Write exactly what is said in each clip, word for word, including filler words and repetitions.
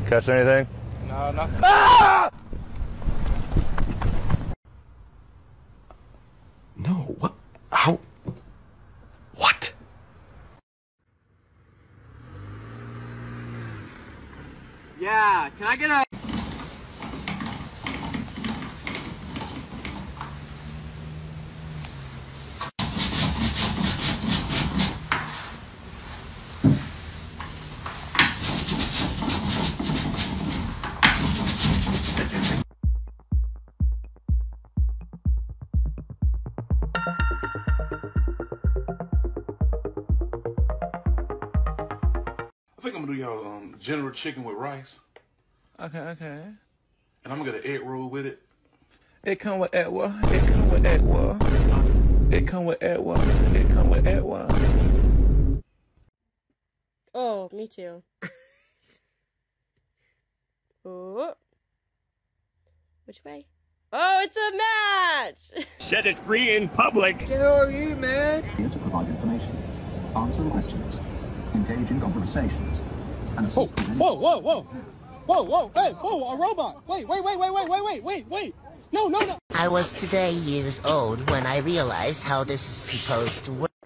Catch anything? No, nothing. Ah! No, what? How? What? Yeah, can I get a... I think I'm gonna do y'all um, general chicken with rice. Okay, okay. And I'm gonna get an egg roll with it. It come with Edwa. It come with Edwa. It come with Edwa. It come with Edwa. Oh, me too. Oh. Which way? Oh, it's a match! Set it free in public. Get over you, man. Here to provide information, answer questions, engage in conversations, and assist. Whoa, whoa, whoa, whoa, whoa, hey, whoa, a robot! Wait, wait, wait, wait, wait, wait, wait, wait, wait! No, no, no! I was today years old when I realized how this is supposed to work.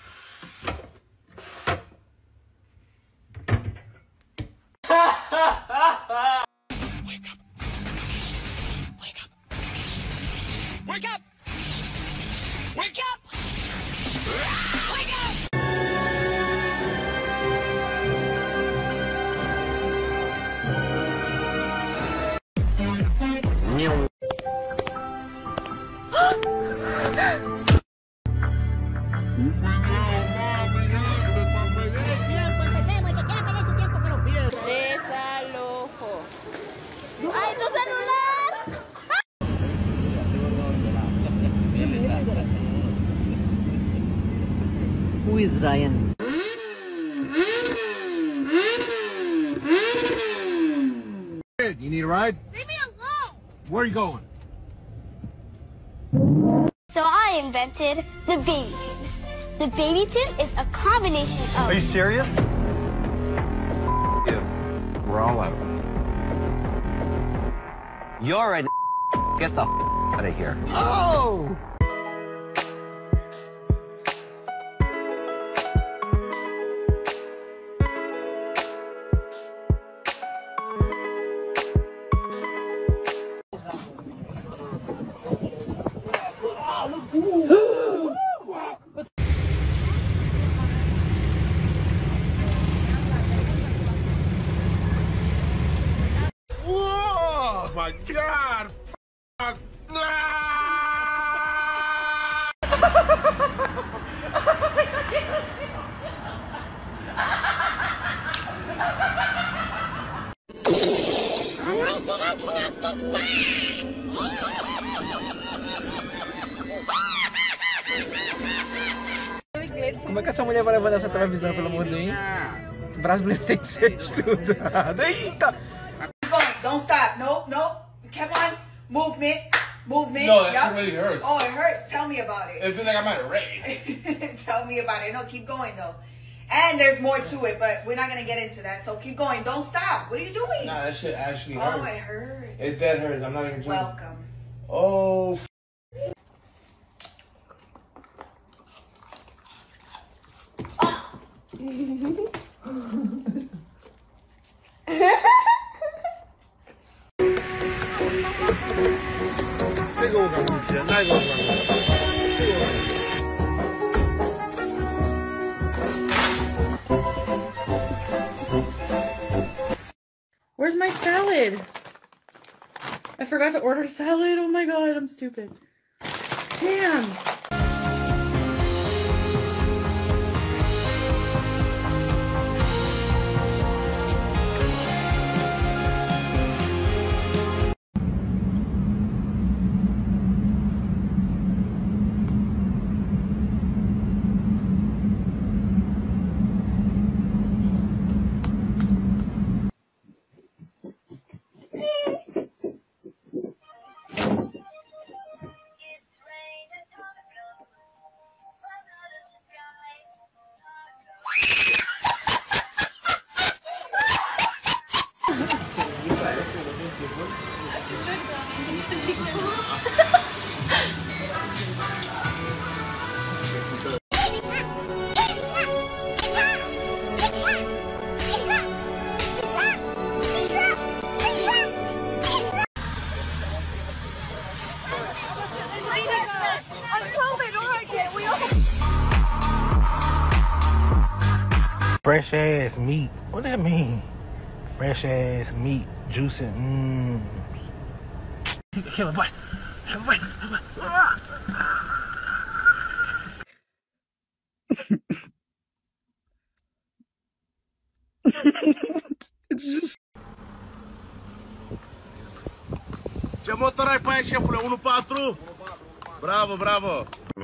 Wake up! Wake up! Wake up! Wake up! Wake up! Desalojo. ¡Ay, tu celular! Who is Ryan? You need a ride? Leave me alone! Where are you going? So I invented the baby tin. The baby tin is a combination of... Are you serious? You. We're all out. You're an Get the out of here. Oh! Oh my God! Fuck. Como é que essa mulher vai levando essa televisão pelo mundo, hein? O brasileiro tem que ser estudado. Eita! Don't stop. Nope, nope. Come on. Movement. Movement. No, that yep. shit really hurts. Oh, it hurts. Tell me about it. It feels like I'm at a rave. Tell me about it. No, keep going, though. And there's more to it, but we're not going to get into that. So keep going. Don't stop. What are you doing? Nah, that shit actually hurts. Oh, it hurts. It's that hurts. I'm not even joking. Welcome. Oh, f Where's my salad? I forgot to order salad. Oh my god, I'm stupid. Damn. Fresh ass meat. What that mean? Fresh ass meat, juicing. Mmm. Here, boy. Here, boy. It's just. Ce motor ai pe aia, șefule? unu patru? Bravo, bravo!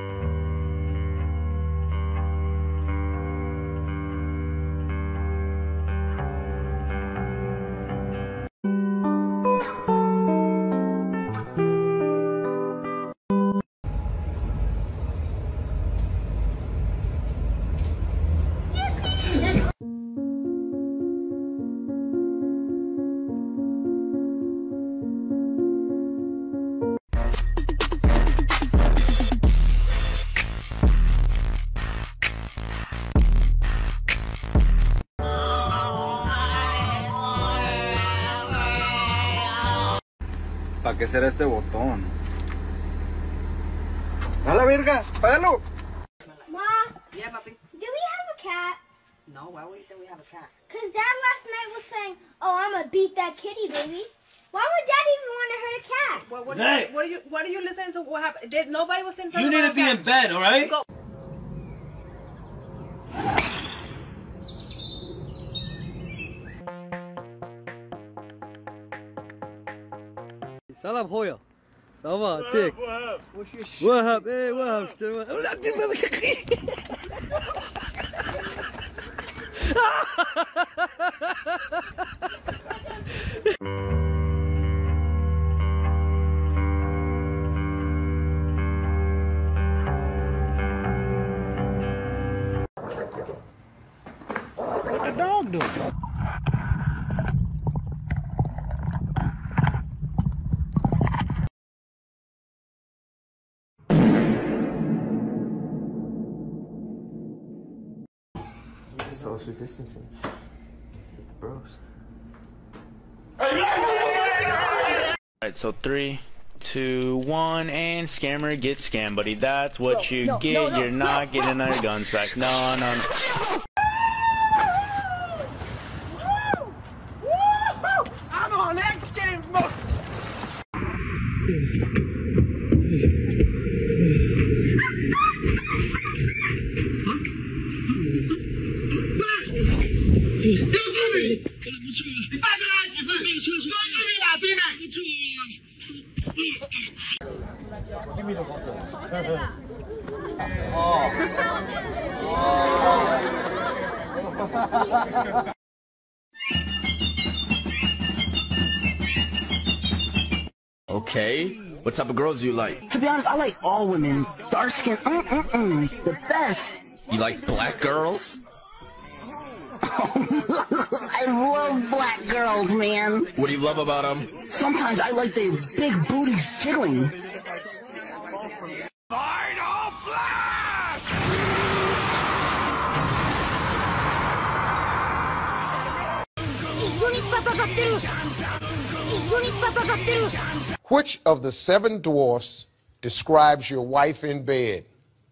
¿Para qué será este botón? ¡A la verga! ¡Págalo! Ma? Yeah, puppy? Do we have a cat? No, why would you say we have a cat? Because Dad last night was saying, oh, I'm going to beat that kitty, baby. Why would Dad even want to hurt a cat? What, what, Hey! what, are you, what are you listening to? What happened? Did, nobody was saying You need to be in bed, alright? Go. سلام خويا سافا تيك وهب ايه وهب What the dog doing? Social distancing with the bros. Alright, so three, two, one, and scammer gets scammed, buddy. That's what No, you no, get. no, no. You're not getting our guns back. No, no, no. I'm on X Games mode. Give me the bottle. Okay. What type of girls do you like? To be honest, I like all women. Dark skin, mm-mm-mm, the best. You like black girls? I love black girls, man. What do you love about them? Sometimes I like their big booties jiggling. Final flash! Which of the seven dwarfs describes your wife in bed?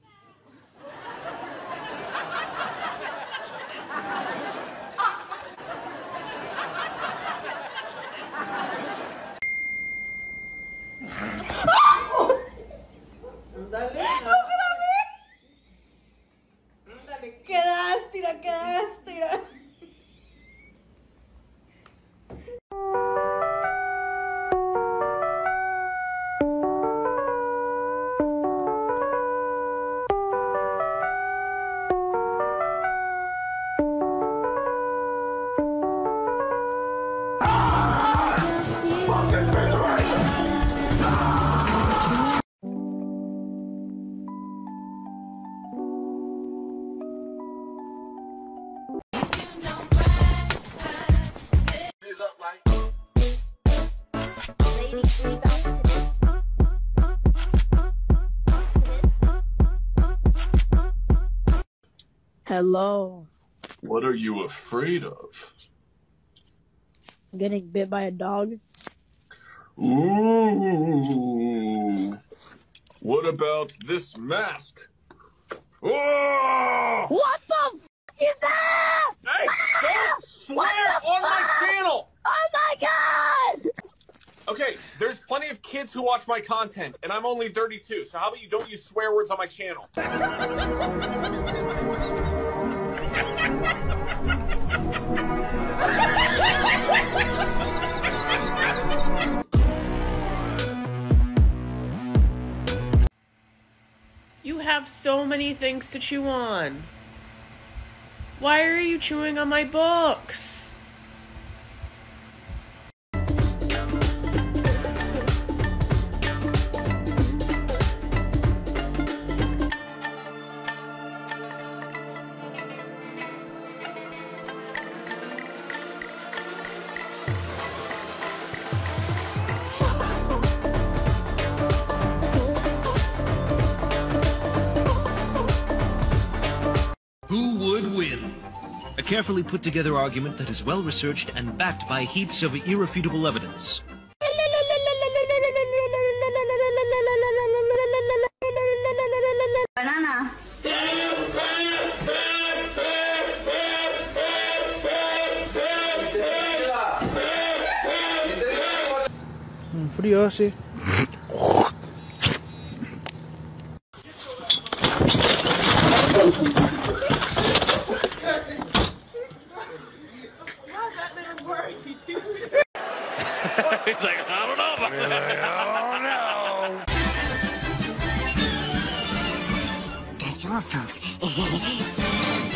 ¡Qué lástima, qué lástima! Hello. What are you afraid of? Getting bit by a dog? Ooh. What about this mask? Oh! What the f is that? Hey, don't swear on my channel! Oh my god! Okay, there's plenty of kids who watch my content, and I'm only thirty-two, so how about you don't use swear words on my channel? You have so many things to chew on. Why are you chewing on my books? Who would win? A carefully put together argument that is well researched and backed by heaps of irrefutable evidence. Banana. Furiosi. He's like, I don't know about that. That's all, folks.